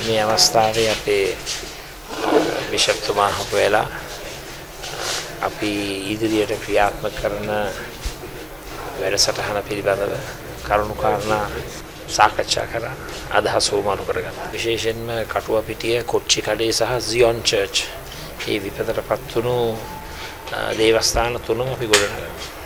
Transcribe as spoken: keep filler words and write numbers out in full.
මේ අවස්ථාවේ අපේ බිෂප්තුමා හොයලා අපි ඉදිරියට ක්‍රියාත්මක කරන වැඩසටහන පිළිබඳව කරුණු කාරණා සාකච්ඡා කරා අදහස් වුමාරු කරගත්තා. විශේෂයෙන්ම කටුවපිටිය කොච්චි කඩේ සහ සියොන් චර්ච් මේ විපතටපත් වුණු දේවස්ථාන තුනම අපි ගොඩනගනවා.